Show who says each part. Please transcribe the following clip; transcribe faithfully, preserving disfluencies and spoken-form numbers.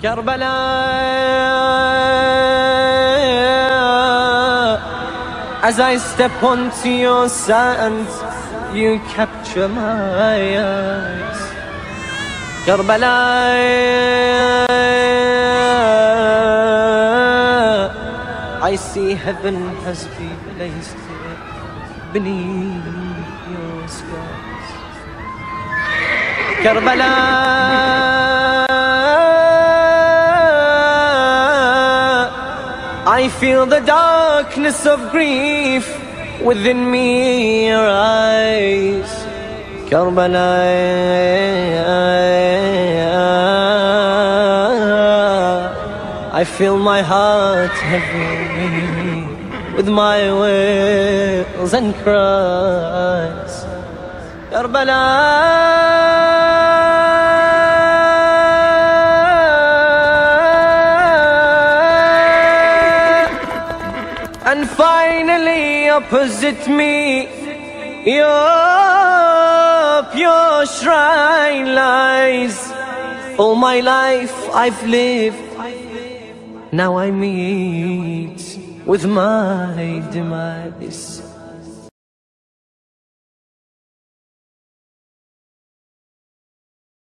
Speaker 1: Karbala, as I step onto your sands, you capture my eyes. Karbala, I see heaven has been placed here beneath your skies. Karbala, I feel the darkness of grief within me arise. Karbala, I feel my heart heavy with my wails and cries. Karbala, and finally opposite me, your pure shrine lies. All my life I've lived, now I meet with my demise.